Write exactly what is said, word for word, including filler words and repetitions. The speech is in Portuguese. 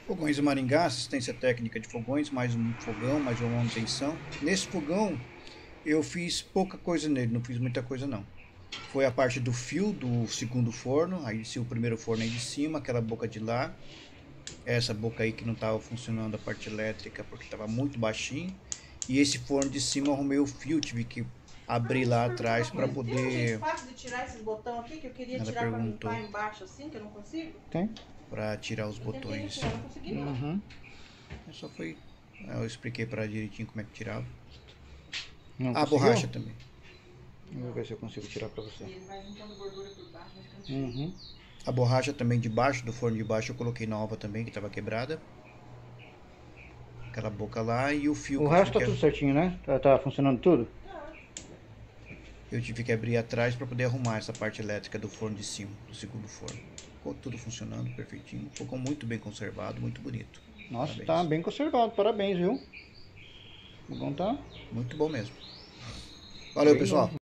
Fogões de Maringá, assistência técnica de fogões, mais um fogão, mais uma manutenção. Nesse fogão eu fiz pouca coisa nele, não fiz muita coisa não. Foi a parte do fio do segundo forno, aí se o primeiro forno aí de cima, aquela boca de lá. Essa boca aí que não estava funcionando a parte elétrica porque estava muito baixinho. E esse forno de cima eu arrumei o fio, tive que abrir lá atrás para poder... Tem um jeito fácil de tirar esses botões aqui que eu queria Ela tirar para perguntou. limpar embaixo assim, que eu não consigo? Tem? Para tirar os Eu botões. tirar, não consegui não. Uhum. Eu só foi... Eu expliquei para direitinho como é que tirava. Não A conseguiu? borracha também. Vou ver se eu consigo tirar pra você. Ele vai juntando gordura por baixo, mas fica Uhum. A borracha também de baixo, do forno de baixo, eu coloquei nova também, que estava quebrada. Aquela boca lá e o fio O que eu resto tá tive que... tudo certinho, né? Tá, tá funcionando tudo? Eu tive que abrir atrás para poder arrumar essa parte elétrica do forno de cima, do segundo forno. Ficou tudo funcionando perfeitinho. Ficou muito bem conservado, muito bonito. Nossa, Parabéns. tá bem conservado. Parabéns, viu? O bom tá... Muito bom mesmo. Valeu, Bem pessoal. novo.